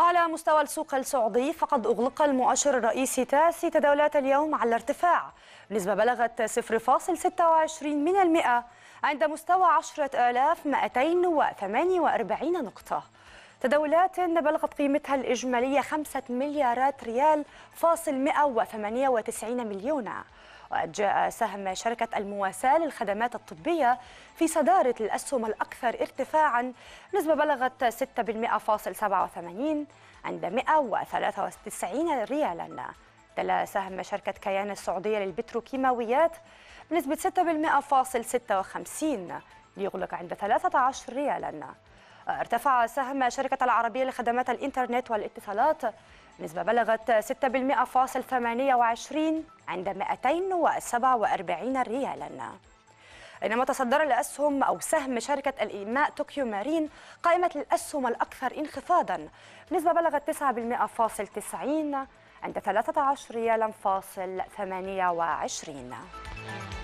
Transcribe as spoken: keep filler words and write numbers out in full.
وعلى مستوى السوق السعودي فقد أغلق المؤشر الرئيسي تاسي تداولات اليوم على ارتفاع، نسبة بلغت صفر فاصل ستة وعشرين من المئة عند مستوى عشرة آلاف ومئتين وثمانية وأربعين نقطة. تداولات بلغت قيمتها الإجمالية خمسة مليارات ريال فاصل مئة وثمانية وتسعين مليون. وجاء سهم شركة المواساة للخدمات الطبية في صدارة الأسهم الأكثر ارتفاعاً، نسبة بلغت ستة بالمئة فاصل سبعة وثمانين عند مئة وثلاثة وتسعين ريالاً. تلا سهم شركة كيان السعودية للبتروكيماويات بنسبة ستة بالمئة فاصل ستة وخمسين ليغلق عند ثلاثة عشر ريالاً. ارتفع سهم شركة العربية لخدمات الإنترنت والاتصالات نسبة بلغت ستة بالمئة فاصل ثمانية وعشرين عند مئتين وسبعة وأربعين ريالاً. بينما تصدر الأسهم أو سهم شركة الإيماء طوكيو مارين قائمة الأسهم الأكثر انخفاضاً نسبة بلغت تسعة بالمئة فاصل تسعين عند ثلاثة عشر ريالاً فاصل ثمانية وعشرين.